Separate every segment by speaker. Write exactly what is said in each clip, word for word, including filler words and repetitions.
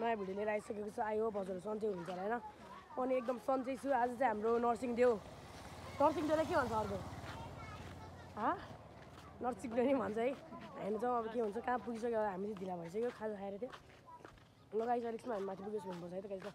Speaker 1: नयाँ भिडियो लिएर आइसकेको छु। आयो बजार सन्चै हुनुहुन्छ होला हैन। अनि एकदम सन्चै छु। आज चाहिँ हाम्रो नर्सिङ डे हो। नर्सिङ डेलाई के भन्छ अर्को? हा? नर्सिङ डे नि भन्छ है। हेर्नु जाउँ अब के हुन्छ। कहाँ पुगिसक्यो हामी चाहिँ ढिला भइसक्यो खाजा खाएर थियो। ल गाइस अलिकसम्म हामी माथि पुगेछ भन्नुपर्छ है त गाइस।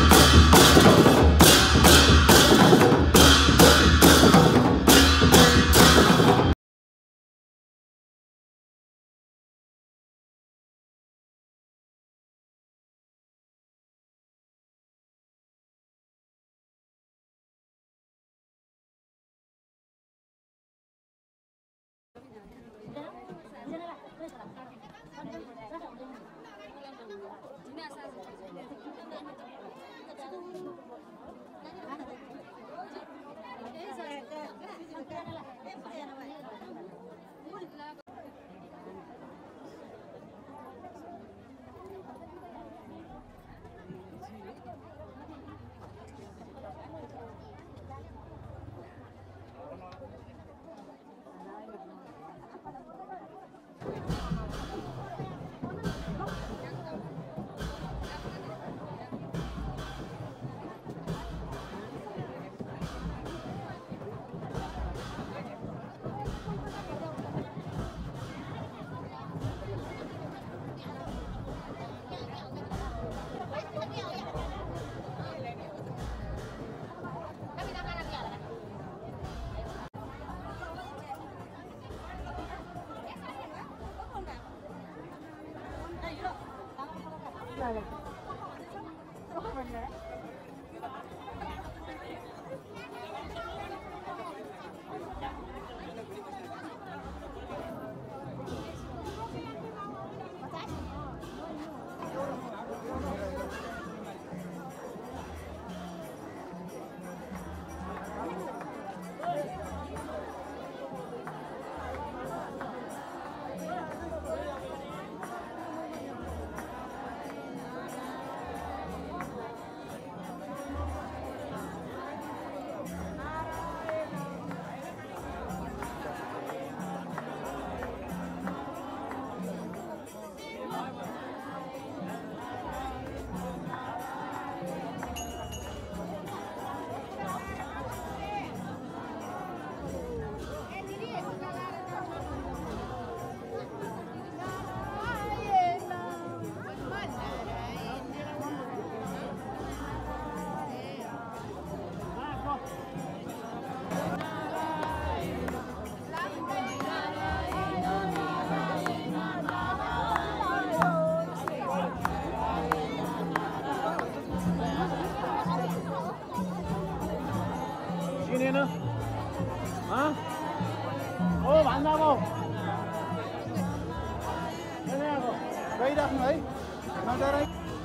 Speaker 2: गइराख्नु है नडराई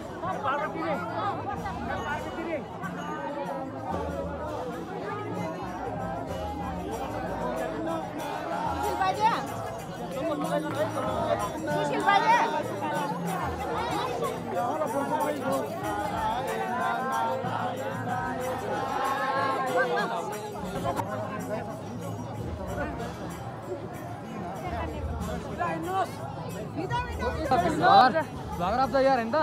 Speaker 3: सुशील बाजे
Speaker 4: भागर आप यार है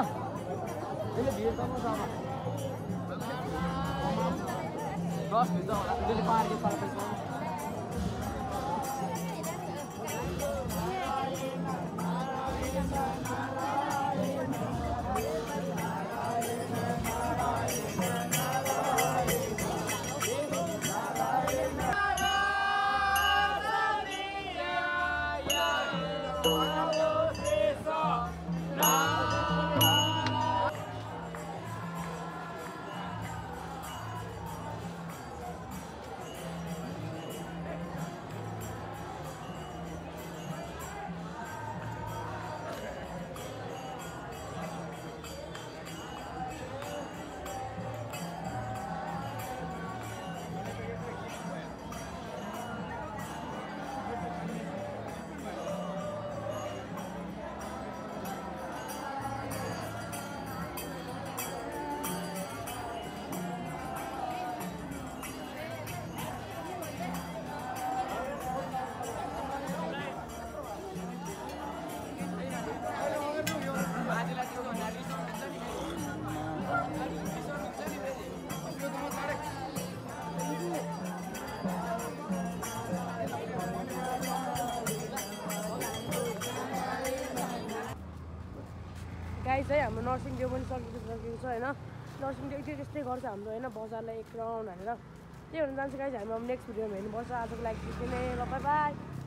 Speaker 1: गाइस है हाम्रो नर्सिङ डे पनि सकिएको सकिएको छ होइन नर्सिङ डे चाहिँ त्यस्तै गर्छ हाम्रो होइन बजारलाई एक राउन्ड हानेर त्यही हुन जान्छ गाइस हामी अब नेक्स्ट भिडियोमा हेर्नुपर्छ आजको लागि त्यति नै बाई बाई